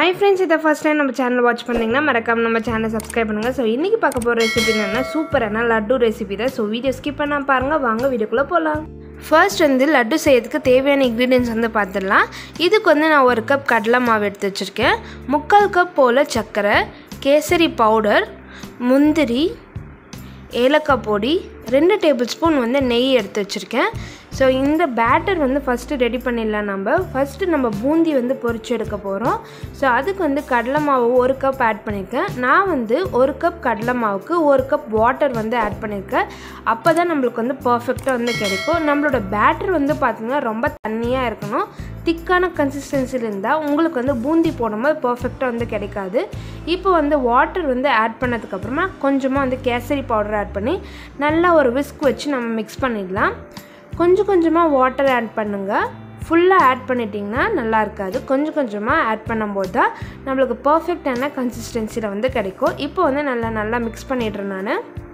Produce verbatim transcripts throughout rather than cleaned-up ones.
Hi friends, if first time நம்ம channel watch பண்ணீங்கன்னா மறக்காம நம்ம channel subscribe பண்ணுங்க. So இன்னைக்கு பார்க்க போற ரெசிபி என்னன்னா சூப்பரான லட்டு ரெசிபி தான். So வீடியோ ஸ்கிப் பண்ணாம பாருங்க. வாங்க வீடியோக்குள்ள போலாம். ஃபர்ஸ்ட் வந்து லட்டு செய்யறதுக்கு தேவையான ingredients வந்து பார்த்துடலாம். இதுக்கு வந்து நான் ஒரு கப் கடலை மாவு எடுத்து வச்சிருக்கேன். முக்கால் கப் போல சர்க்கரை, கேசரி பவுடர், முந்திரி, ஏலக்காய் பொடி, ரெண்டு டேபிள் ஸ்பூன் வந்து நெய் எடுத்து வச்சிருக்கேன். ஸோ இந்த பேட்டர் வந்து ஃபஸ்ட்டு ரெடி பண்ணிடலாம். நம்ம ஃபஸ்ட்டு நம்ம பூந்தி வந்து பொரிச்சு எடுக்க போகிறோம். ஸோ அதுக்கு வந்து கடலை மாவு ஒரு கப் ஆட் பண்ணியிருக்கேன். நான் வந்து ஒரு கப் கடலை மாவுக்கு ஒரு கப் வாட்டர் வந்து ஆட் பண்ணியிருக்கேன். அப்போ தான் நம்மளுக்கு வந்து பர்ஃபெக்டாக வந்து கிடைக்கும். நம்மளோட பேட்டர் வந்து பார்த்திங்கன்னா ரொம்ப தண்ணியாக இருக்கணும். திக்கான கன்சிஸ்டன்சியில் இருந்தால் உங்களுக்கு வந்து பூந்தி போடும்போது பர்ஃபெக்டாக வந்து கிடைக்காது. இப்போ வந்து வாட்டர் வந்து ஆட் பண்ணதுக்கப்புறமா கொஞ்சமாக வந்து கேசரி பவுடர் ஆட் பண்ணி நல்லா ஒரு விஸ்க் வச்சு நம்ம மிக்ஸ் பண்ணிடலாம். கொஞ்சம் கொஞ்சமாக வாட்டர் ஆட் பண்ணுங்கள். ஃபுல்லாக ஆட் பண்ணிட்டிங்கன்னா நல்லா இருக்காது. கொஞ்சம் கொஞ்சமாக ஆட் பண்ணும்போது தான் நம்மளுக்கு பர்ஃபெக்டான கன்சிஸ்டன்சியில் வந்து கிடைக்கும். இப்போ வந்து நல்லா நல்லா மிக்ஸ் பண்ணிடுறேன் நான்.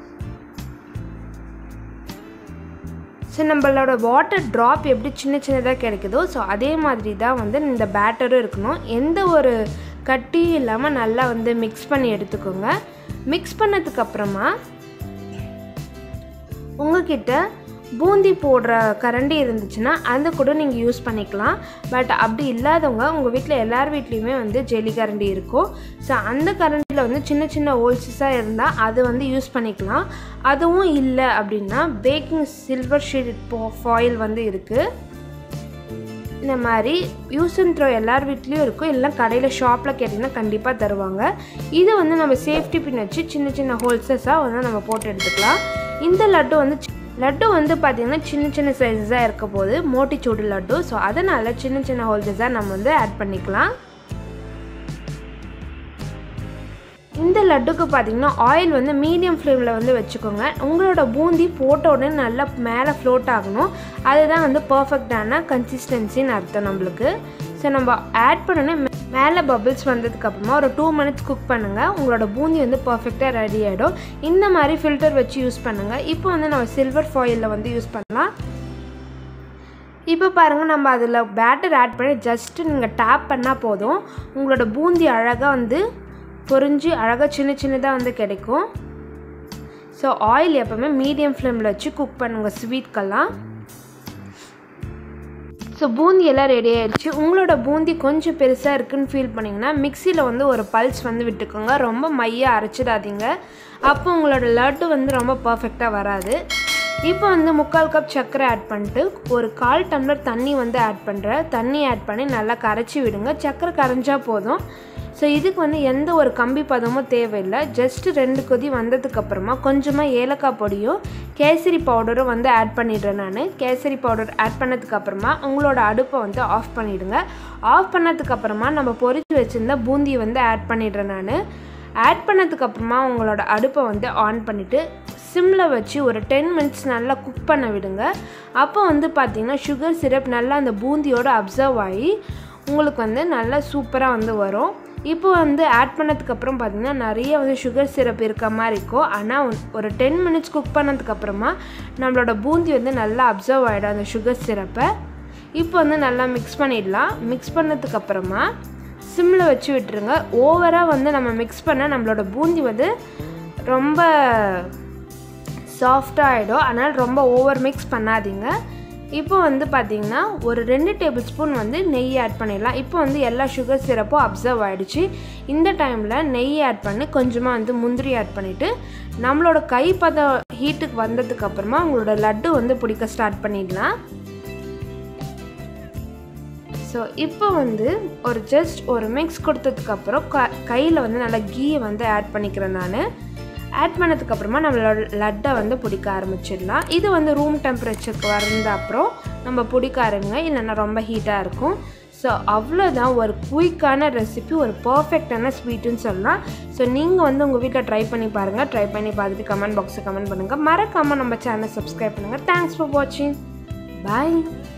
ஸோ நம்மளோட வாட்டர் ட்ராப் எப்படி சின்ன சின்னதாக கிடைக்குதோ ஸோ அதே மாதிரி தான் வந்து இந்த பேட்டரும் இருக்கணும். எந்த ஒரு கட்டியும் இல்லாமல் நல்லா வந்து மிக்ஸ் பண்ணி எடுத்துக்கோங்க. மிக்ஸ் பண்ணதுக்கப்புறமா உங்கள்கிட்ட பூந்தி போடுற கரண்டி இருந்துச்சுன்னா அந்த கூட நீங்கள் யூஸ் பண்ணிக்கலாம். பட் அப்படி இல்லாதவங்க உங்கள் வீட்டில் எல்லார் வீட்லேயுமே வந்து ஜெல்லி கரண்டி இருக்கும். ஸோ அந்த கரண்டியில் வந்து சின்ன சின்ன ஹோல்ஸஸாக இருந்தால் அது வந்து யூஸ் பண்ணிக்கலாம். அதுவும் இல்லை அப்படின்னா பேக்கிங் சில்வர் ஷீட் ஃபாயில் வந்து இருக்குது. இந்த மாதிரி யூஸ் அண்ட் த்ரோ எல்லார் வீட்லேயும் இருக்கும். இல்லை கடையில் ஷாப்பில் கேட்டிங்கன்னா கண்டிப்பாக தருவாங்க. இது வந்து நம்ம சேஃப்டி பின் வச்சு சின்ன சின்ன ஹோல்ஸஸாக வந்து நம்ம போட்டு எடுத்துக்கலாம். இந்த லட்டு வந்து லட்டு வந்து பார்த்திங்கன்னா சின்ன சின்ன சைஸஸாக இருக்க போது மோட்டிச்சூடு லட்டு. ஸோ அதனால் சின்ன சின்ன ஹோல்ஸஸாக நம்ம வந்து ஆட் பண்ணிக்கலாம். இந்த லட்டுக்கு பார்த்திங்கன்னா ஆயில் வந்து மீடியம் ஃப்ளேமில் வந்து வச்சுக்கோங்க. உங்களோட பூந்தி போட்ட உடனே நல்லா மேலே ஃப்ளோட் ஆகணும். அதுதான் வந்து பர்ஃபெக்டான கன்சிஸ்டன்சின்னு அர்த்தம் நம்மளுக்கு. ஸோ நம்ம ஆட் பண்ணோன்னே மேலே பபிள்ஸ் வந்ததுக்கப்புறமா ஒரு டூ மினிட்ஸ் குக் பண்ணுங்கள். உங்களோட பூந்தி வந்து பர்ஃபெக்டாக ரெடி ஆகிடும். இந்த மாதிரி ஃபில்டர் வச்சு யூஸ் பண்ணுங்கள். இப்போ வந்து நம்ம சில்வர் ஃபாயிலில் வந்து யூஸ் பண்ணலாம். இப்போ பாருங்கள், நம்ம அதில் பேட்டர் ஆட் பண்ணி ஜஸ்ட்டு நீங்கள் டேப் பண்ணால் போதும். உங்களோட பூந்தி அழகாக வந்து பொரிஞ்சு அழகாக சின்ன சின்னதாக வந்து கிடைக்கும். ஸோ ஆயில் எப்போவுமே மீடியம் ஃப்ளேமில் வச்சு குக் பண்ணுங்கள் ஸ்வீட்கெல்லாம். ஸோ பூந்தி எல்லாம் ரெடி ஆகிடுச்சு. உங்களோட பூந்தி கொஞ்சம் பெருசாக இருக்குதுன்னு ஃபீல் பண்ணிங்கன்னா மிக்சியில் வந்து ஒரு பல்ஸ் வந்து விட்டுக்கோங்க. ரொம்ப மையாக அரைச்சிடாதீங்க. அப்போ உங்களோட லட்டு வந்து ரொம்ப பர்ஃபெக்டாக வராது. இப்போ வந்து முக்கால் கப் சர்க்கரை ஆட் பண்ணிட்டு ஒரு கால் டம்ளர் தண்ணி வந்து ஆட் பண்ணுறேன். தண்ணி ஆட் பண்ணி நல்லா கரைச்சி விடுங்க. சர்க்கரை கரைஞ்சால் போதும். ஸோ இதுக்கு வந்து எந்த ஒரு கம்பி பதமும் தேவையில்லை. ஜஸ்ட்டு ரெண்டு கொதி வந்ததுக்கப்புறமா கொஞ்சமாக ஏலக்காய் பொடியும் கேசரி பவுடரும் வந்து ஆட் பண்ணிடுறேன் நான். கேசரி பவுடர் ஆட் பண்ணதுக்கப்புறமா உங்களோட அடுப்பை வந்து ஆஃப் பண்ணிவிடுங்க. ஆஃப் பண்ணதுக்கப்புறமா நம்ம பொரிச்சு வச்சுருந்த பூந்தியை வந்து ஆட் பண்ணிடுறேன் நான். ஆட் பண்ணதுக்கப்புறமா உங்களோட அடுப்பை வந்து ஆன் பண்ணிவிட்டு சிம்மில் வச்சு ஒரு டென் மினிட்ஸ் நல்லா குக் பண்ண விடுங்க. அப்போ வந்து பார்த்திங்கன்னா சுகர் சிரப் நல்லா அந்த பூந்தியோடு அப்சர்வ் ஆகி உங்களுக்கு வந்து நல்லா சூப்பராக வந்து வரும். இப்போ வந்து ஆட் பண்ணதுக்கப்புறம் பார்த்திங்கன்னா நிறைய வந்து சுகர் சிரப் இருக்க மாதிரி இருக்கும். ஆனால் ஒரு டென் மினிட்ஸ் குக் பண்ணதுக்கப்புறமா நம்மளோட பூந்தி வந்து நல்லா அப்சர்வ் ஆகிடும் அந்த சுகர் சிரப்பை. இப்போ வந்து நல்லா மிக்ஸ் பண்ணிடலாம். மிக்ஸ் பண்ணதுக்கப்புறமா சிம்மில் வச்சு விட்டுருங்க. ஓவராக வந்து நம்ம மிக்ஸ் பண்ண நம்மளோட பூந்தி வந்து ரொம்ப சாஃப்டாக ஆகிடும். அதனால் ரொம்ப ஓவர் மிக்ஸ் பண்ணாதீங்க. இப்போ வந்து பார்த்திங்கன்னா ஒரு ரெண்டு டேபிள் ஸ்பூன் வந்து நெய் ஆட் பண்ணிடலாம். இப்போ வந்து எல்லா சுகர் சிரப்பும் அப்சர்வ் ஆகிடுச்சு. இந்த டைமில் நெய் ஆட் பண்ணி கொஞ்சமாக வந்து முந்திரி ஆட் பண்ணிவிட்டு நம்மளோட கைப்பத ஹீட்டுக்கு வந்ததுக்கப்புறமா உங்களோட லட்டு வந்து பிடிக்க ஸ்டார்ட் பண்ணிடலாம். ஸோ இப்போ வந்து ஒரு ஜஸ்ட் ஒரு மிக்ஸ் கொடுத்ததுக்கப்புறம் க கையில் வந்து நல்லா கீயை வந்து ஆட் பண்ணிக்கிறேன் நான். ஆட் பண்ணதுக்கப்புறமா நம்மளோட லட்டை வந்து பிடிக்க ஆரம்பிச்சிடலாம். இது வந்து ரூம் டெம்பரேச்சருக்கு வந்த அப்புறம் நம்ம பிடிக்க ஆரம்பிங்க. இல்லைன்னா ரொம்ப ஹீட்டாக இருக்கும். ஸோ அவ்வளோதான் ஒரு குயிக்கான ரெசிபி, ஒரு பர்ஃபெக்டான ஸ்வீட்டுன்னு சொல்லலாம். ஸோ நீங்கள் வந்து உங்கள் வீட்டில் ட்ரை பண்ணி பாருங்கள். ட்ரை பண்ணி பார்த்துட்டு கமெண்ட் பாக்ஸில் கமெண்ட் பண்ணுங்கள். மறக்காமல் நம்ம சேனலை சப்ஸ்கிரைப் பண்ணுங்கள். தேங்க்ஸ் ஃபார் வாட்சிங். பாய்.